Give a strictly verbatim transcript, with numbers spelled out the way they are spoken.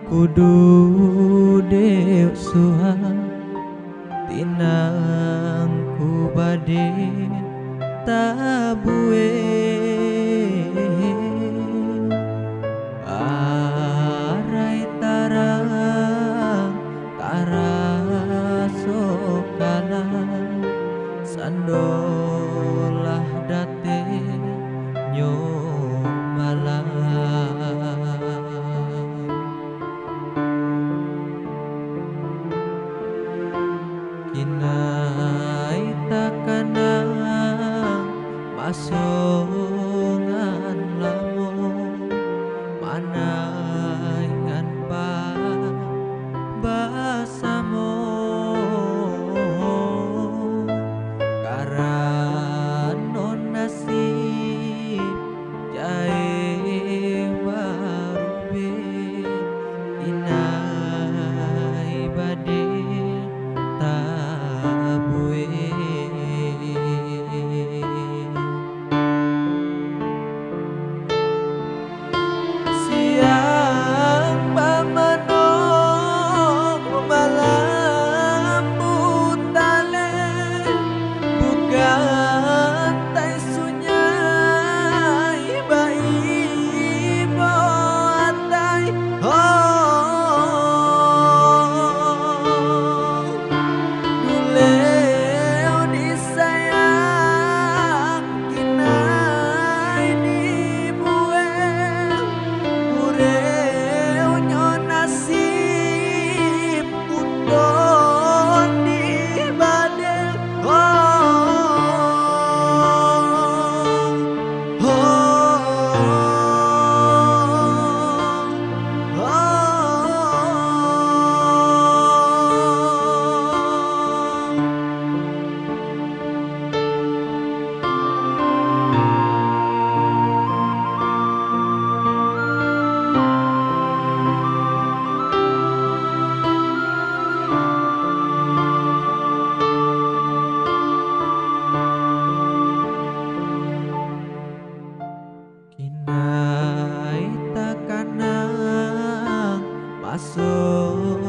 kudu deuk suha tinang ku bade tabue arai tarang tarasokana sandolah date nyomala kinai takanang masongan lamo manaingan pa basamo karanon nasib jae warube inai bade tabue siang pamanong malam butale bukan tai sunyai bai boatai oh duleu disayang kinai dibueng ureu nyon nasib uton di badeng oh oh oh kinai takanang masuk